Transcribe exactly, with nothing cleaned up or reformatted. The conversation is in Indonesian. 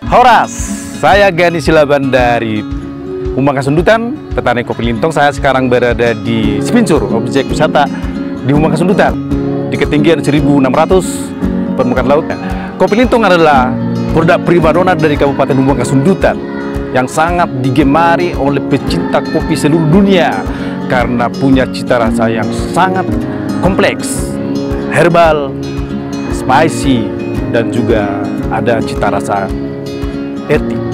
Horas, saya Gani Silaban dari Humbang Kasundutan, petani kopi lintong. Saya sekarang berada di Spinsur, objek wisata di Humbang Kasundutan, di ketinggian seribu enam ratus permukaan laut. Kopi lintong adalah produk primadona dari Kabupaten Humbang Kasundutan yang sangat digemari oleh pecinta kopi seluruh dunia karena punya cita rasa yang sangat kompleks, herbal, spicy, dan juga ada cita rasa etik.